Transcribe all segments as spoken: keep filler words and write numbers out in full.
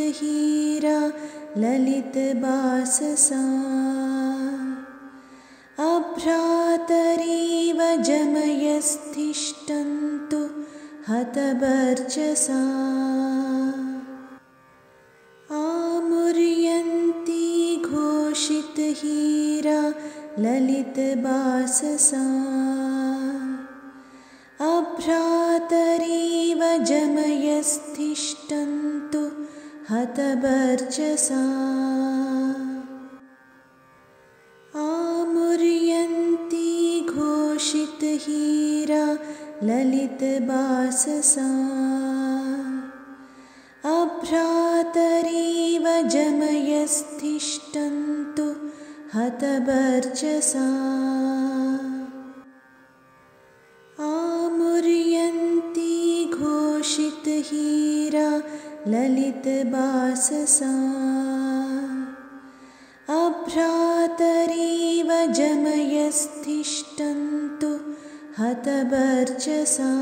हीरा ललितबाससा अभ्रातरीव जमयस्तिष्ठन्तु हतवर्चसा आमुर्यन्ति घोषितहीरा ललितबाससा अभ्रातरीव जमयस्तिष्ठन्तु हतवर्चसा आमुर्यन्ति घोषितहीरा ललितबाससा अभ्रातरीव जमयस्तिष्ठन्तु हतवर्चसा आमुर्यन्ति घोषितहीरा ललितबाससा अभ्रातरीव जमयस्तिष्ठन्तु हतवर्चसा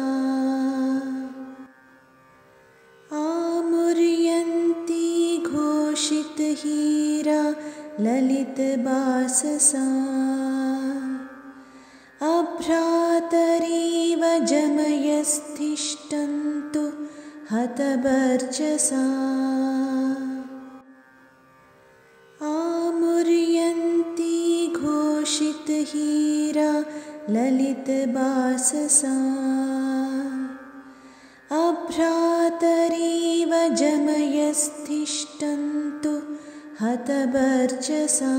आमुर्यन्ति घोषितहीरा ललितबाससा अभ्रातरीव जमयस्तिष्ठन्तु हतवर्चसा आमुर्यन्ति घोषितहीरा ललितबाससा अभ्रातरीव जमयस्तिष्ठन्तु हतवर्चसा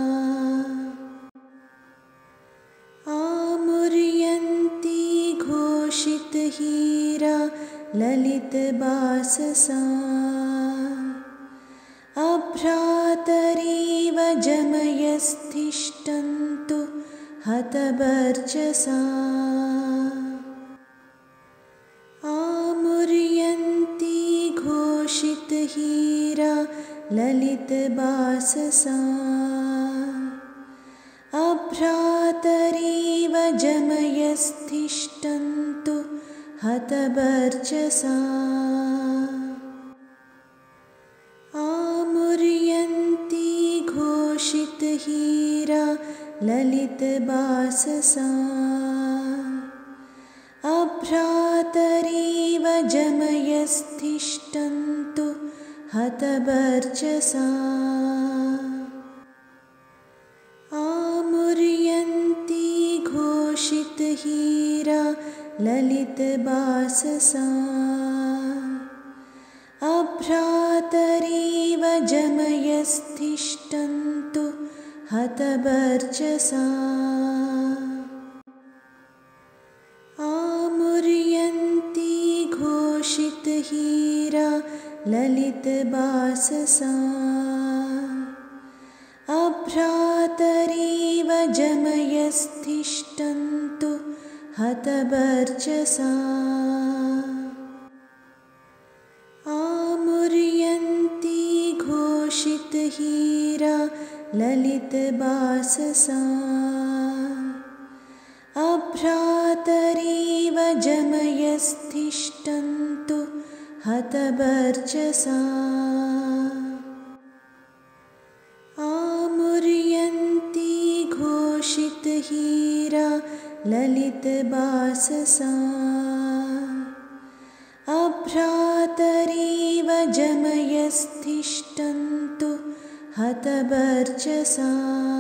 आमुर्यन्ति घोषितहीरा ललितबाससा अभ्रातरीव जमयस्तिष्ठन्तु हतवर्चसा आमुर्यन्ति घोषितहीरा ललितबाससा अभ्रातरीव जमयस्तिष्ठन्तु हतवर्चसा आमुर्यन्ति घोषितहीरा ललितबाससा अभ्रातरीव जमयस्तिष्ठन्तु हतवर्चसा आमुर्यन्ति घोषितहीरा ललितबाससा अभ्रातरीव जमयस्तिष्ठन्तु हतवर्चसा आमुर्यन्ति घोषितहीरा ललितबाससा अभ्रातरीव जमयस्तिष्ठन्तु हतवर्चसा आमुर्यन्ति घोषितहीरा ललितबाससा अभ्रातरीव जमयस्तिष्ठन्तु हतवर्चसा आमुर्यन्ति घोषितहीरा ललितबाससा अभ्रातरीव जमयस्तिष्ठन्तु हतवर्चसा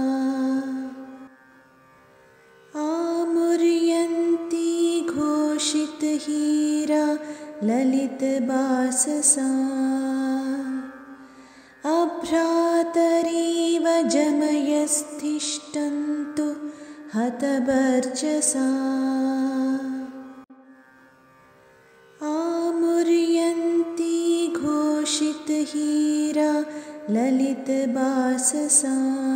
आमुर्यन्ति घोषितहीरा ललितबाससा अभ्रातरीव जमयस्तिष्ठन्तु हतवर्चसा आमुर्यन्ति घोषितहीरा ललितबाससा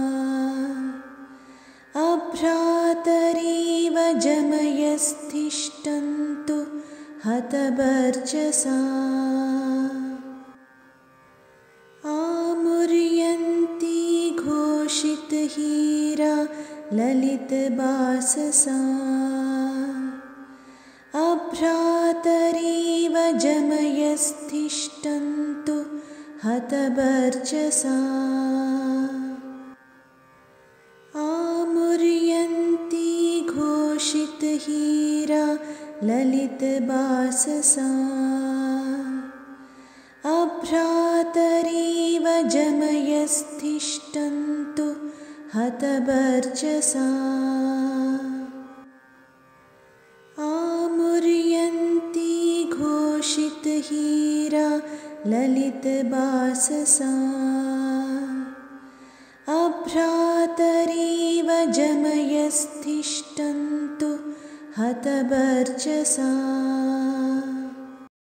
अभ्रातरीव जमयस्तिष्ठन्तु हतवर्चसा आमुर्यन्ति घोषितहीरा ललितबाससा अभ्रातरीव जमयस्तिष्ठन्तु हतवर्चसा आमुर्यन्ति घोषितहीरा ललितबाससा अभ्रातरीव जमयस्तिष्ठन्तु हतवर्चसा आमुर्यन्ति घोषितहीरा ललितबाससा अभ्रातरीव जमयस्तिष्ठन्तु हतवर्चसा